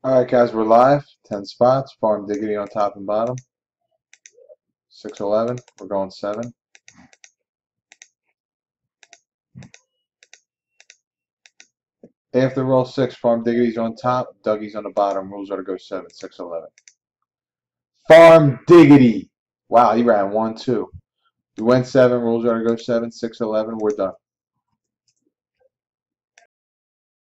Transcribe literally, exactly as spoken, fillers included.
Alright guys, we're live. ten spots. Farm Diggity on top and bottom. six eleven. We're going seven. After roll six, Farm Diggity's on top. Dougie's on the bottom. Rules are to go seven. six eleven. Farm Diggity! Wow, he ran one two. We went seven. Rules are to go seven. six eleven. We're done.